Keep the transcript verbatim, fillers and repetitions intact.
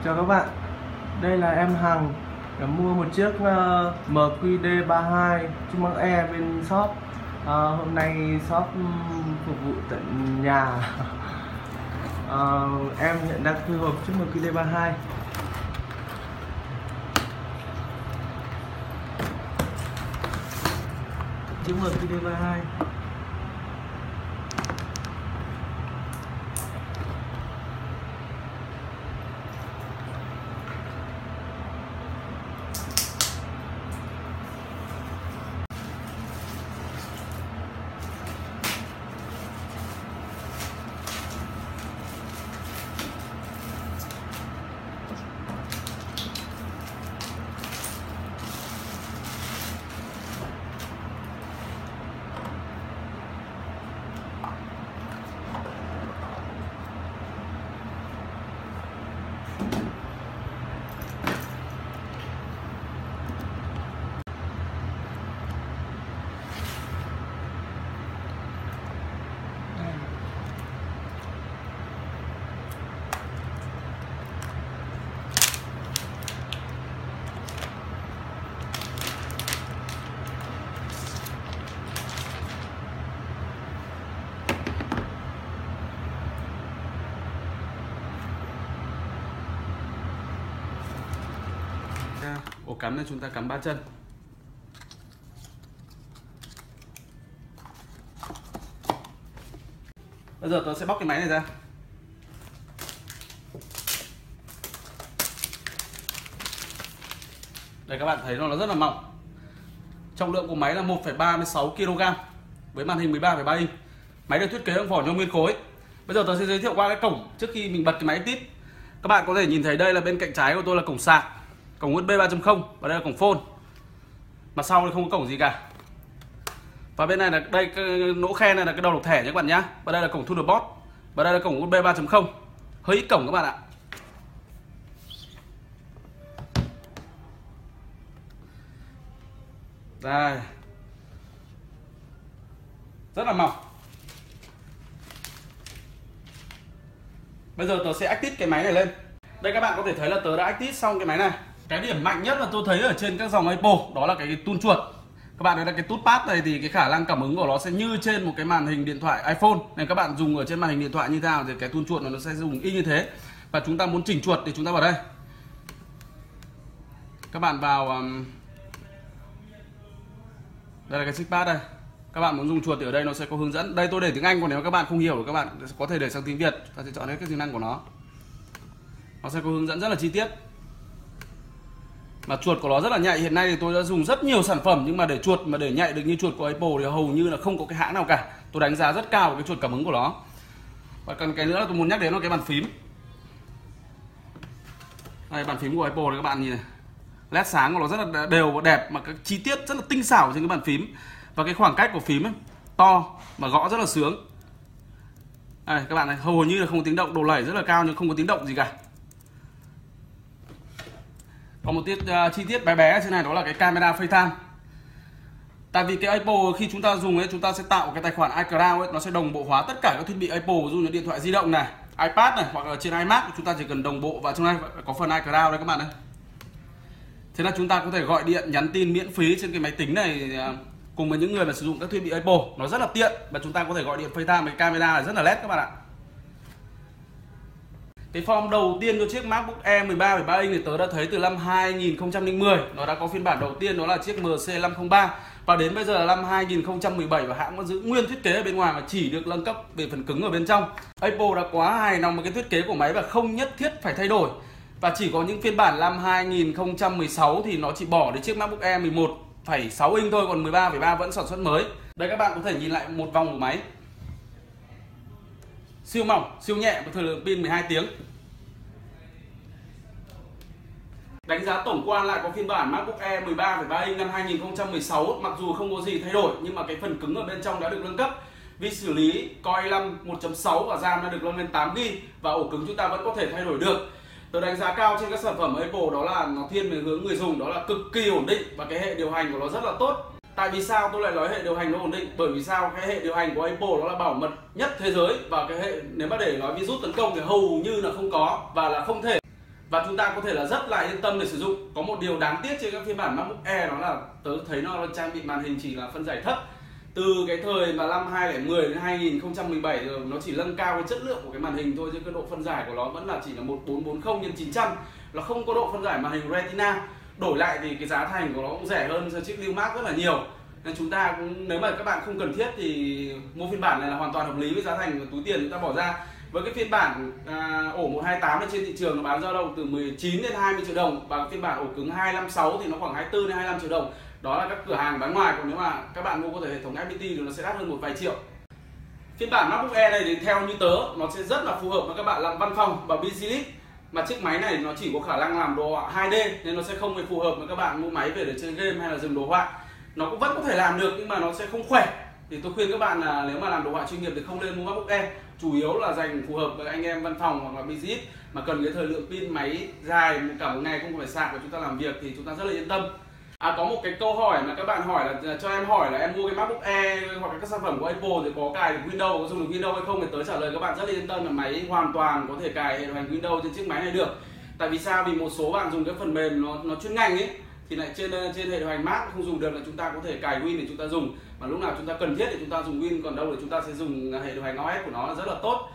Chào các bạn, đây là em Hằng đã mua một chiếc uh, M Q D ba hai Trung Bắc E bên shop. uh, Hôm nay shop um, phục vụ tận nhà. uh, Em hiện đang thu hộp chiếc M Q D ba hai. Chiếc M Q D ba hai ổ cắm này chúng ta cắm ba chân. Bây giờ tôi sẽ bóc cái máy này ra. Đây các bạn thấy nó rất là mỏng. Trọng lượng của máy là một phẩy ba mươi sáu ki lô gam với màn hình mười ba phẩy ba inch. Máy được thiết kế bằng vỏ nhôm nguyên khối. Bây giờ tôi sẽ giới thiệu qua cái cổng trước khi mình bật cái máy tít. Các bạn có thể nhìn thấy đây là bên cạnh trái của tôi là cổng sạc, cổng u ét bê ba chấm không và đây là cổng phone. Mặt sau thì không có cổng gì cả. Và bên này là đây cái lỗ khe này là cái đầu lọc thẻ nhé các bạn nhá. Và đây là cổng Thunderbolt và đây là cổng u ét bê ba chấm không. Hơi ít cổng các bạn ạ. Đây. Rất là mỏng. Bây giờ tớ sẽ active cái máy này lên. Đây các bạn có thể thấy là tớ đã active xong cái máy này. Cái điểm mạnh nhất mà tôi thấy ở trên các dòng Apple đó là cái tool chuột. Các bạn thấy là cái touchpad này thì cái khả năng cảm ứng của nó sẽ như trên một cái màn hình điện thoại iPhone. Nên các bạn dùng ở trên màn hình điện thoại như thế nào thì cái tool chuột nó sẽ dùng y như thế. Và chúng ta muốn chỉnh chuột thì chúng ta vào đây. Các bạn vào um... đây là cái xích-pad đây. Các bạn muốn dùng chuột thì ở đây nó sẽ có hướng dẫn. Đây tôi để tiếng Anh, còn nếu các bạn không hiểu thì các bạn có thể để sang tiếng Việt. Ta sẽ chọn hết các tính năng của nó. Nó sẽ có hướng dẫn rất là chi tiết. Mà chuột của nó rất là nhạy. Hiện nay thì tôi đã dùng rất nhiều sản phẩm, nhưng mà để chuột mà để nhạy được như chuột của Apple thì hầu như là không có cái hãng nào cả. Tôi đánh giá rất cao cái chuột cảm ứng của nó. Và còn cái nữa là tôi muốn nhắc đến là cái bàn phím. Đây, bàn phím của Apple này các bạn nhìn này. led sáng của nó rất là đều và đẹp, mà các chi tiết rất là tinh xảo trên cái bàn phím. Và cái khoảng cách của phím ấy, to mà gõ rất là sướng. Đây, các bạn này, hầu như là không có tiếng động, độ lẩy rất là cao nhưng không có tiếng động gì cả. Còn một tiết uh, chi tiết bé bé trên này đó là cái camera FaceTime. Tại vì cái Apple khi chúng ta dùng ấy, chúng ta sẽ tạo cái tài khoản iCloud ấy, nó sẽ đồng bộ hóa tất cả các thiết bị Apple, ví dụ như điện thoại di động này, iPad này, hoặc là trên iMac chúng ta chỉ cần đồng bộ vào trong này có phần iCloud đây các bạn này. Thế là chúng ta có thể gọi điện, nhắn tin miễn phí trên cái máy tính này cùng với những người mà sử dụng các thiết bị Apple, nó rất là tiện. Và chúng ta có thể gọi điện FaceTime với camera là rất là nét các bạn ạ. Cái form đầu tiên cho chiếc MacBook Air mười ba phẩy ba inch thì tớ đã thấy từ năm hai nghìn không trăm lẻ mười. Nó đã có phiên bản đầu tiên đó là chiếc M C năm không ba. Và đến bây giờ là năm hai nghìn không trăm mười bảy và hãng vẫn giữ nguyên thiết kế ở bên ngoài mà chỉ được nâng cấp về phần cứng ở bên trong. Apple đã quá hài lòng với cái thiết kế của máy và không nhất thiết phải thay đổi. Và chỉ có những phiên bản năm hai nghìn không trăm mười sáu thì nó chỉ bỏ đến chiếc MacBook Air mười một phẩy sáu inch thôi, còn mười ba phẩy ba vẫn sản xuất mới. Đây các bạn có thể nhìn lại một vòng của máy. Siêu mỏng, siêu nhẹ với thời lượng pin mười hai tiếng. Đánh giá tổng quan lại có phiên bản MacBook Air mười ba phẩy ba inch năm hai nghìn không trăm mười sáu mặc dù không có gì thay đổi nhưng mà cái phần cứng ở bên trong đã được nâng cấp. Vi xử lý Core i năm một chấm sáu và RAM đã được nâng lên tám gi ga bai và ổ cứng chúng ta vẫn có thể thay đổi được. Tôi đánh giá cao trên các sản phẩm Apple đó là nó thiên về hướng người dùng, đó là cực kỳ ổn định và cái hệ điều hành của nó rất là tốt. Tại vì sao tôi lại nói hệ điều hành nó ổn định? Bởi vì sao? Cái hệ điều hành của Apple đó là bảo mật nhất thế giới, và cái hệ nếu mà để nói virus tấn công thì hầu như là không có và là không thể. và chúng ta có thể là rất là yên tâm để sử dụng. Có một điều đáng tiếc trên các phiên bản MacBook Air đó là tớ thấy nó trang bị màn hình chỉ là phân giải thấp. Từ cái thời mà năm hai không một không đến hai nghìn không trăm mười bảy rồi nó chỉ nâng cao cái chất lượng của cái màn hình thôi, chứ cái độ phân giải của nó vẫn là chỉ là một bốn bốn không nhân chín trăm, nó không có độ phân giải màn hình Retina. Đổi lại thì cái giá thành của nó cũng rẻ hơn chiếc Lumax rất là nhiều, nên chúng ta cũng, nếu mà các bạn không cần thiết thì mua phiên bản này là hoàn toàn hợp lý với giá thành và túi tiền chúng ta bỏ ra. Với cái phiên bản à, ổ một hai tám trên thị trường nó bán dao động từ mười chín đến hai mươi triệu đồng, và phiên bản ổ cứng hai năm sáu thì nó khoảng hai mươi tư đến hai mươi lăm triệu đồng. Đó là các cửa hàng bán ngoài, còn nếu mà các bạn mua có thể hệ thống ép pê tê thì nó sẽ đắt hơn một vài triệu. Phiên bản MacBook Air này thì theo như tớ nó sẽ rất là phù hợp với các bạn làm văn phòng và busy list, mà chiếc máy này nó chỉ có khả năng làm đồ họa hai D nên nó sẽ không phù hợp với các bạn mua máy về để chơi game hay là dừng đồ họa. Nó cũng vẫn có thể làm được nhưng mà nó sẽ không khỏe. Thì tôi khuyên các bạn là nếu mà làm đồ họa chuyên nghiệp thì không nên mua MacBook Air, chủ yếu là dành phù hợp với anh em văn phòng hoặc là busy list mà cần cái thời lượng pin máy dài cả một ngày không phải sạc để chúng ta làm việc thì chúng ta rất là yên tâm. À, có một cái câu hỏi mà các bạn hỏi là cho em hỏi là em mua cái MacBook Air hoặc là các sản phẩm của Apple thì có cài được Windows, có dùng được Windows hay không, thì tớ trả lời các bạn rất là yên tâm là máy hoàn toàn có thể cài hệ điều hành Windows trên chiếc máy này được. Tại vì sao? Vì một số bạn dùng cái phần mềm nó nó chuyên ngành ấy thì lại trên trên hệ điều hành Mac không dùng được, là chúng ta có thể cài Win để chúng ta dùng, mà lúc nào chúng ta cần thiết thì chúng ta dùng Win, còn đâu là chúng ta sẽ dùng hệ điều hành o ét của nó là rất là tốt.